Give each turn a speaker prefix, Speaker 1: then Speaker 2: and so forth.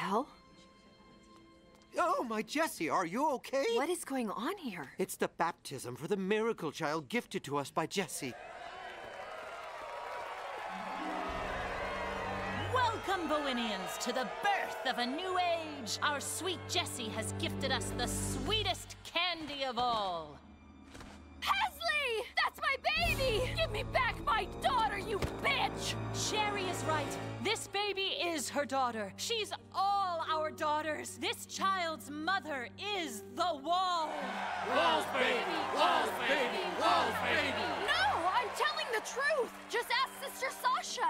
Speaker 1: hell?
Speaker 2: Oh, my Jessie, are you okay?
Speaker 1: What is going on here?
Speaker 2: It's the baptism for the miracle child gifted to us by Jessie.
Speaker 3: Welcome, Bohemians, to the birth of a new age. Our sweet Jessie has gifted us the sweetest candy of all.
Speaker 4: Hesley! That's my baby! Give me back my daughter, you bitch!
Speaker 3: Sherry is right. This baby is her daughter. She's all our daughters. This child's mother is the wall.
Speaker 5: Walls, baby! Walls, baby! Walls, baby!
Speaker 4: No, I'm telling the truth! Just ask Sister Sasha!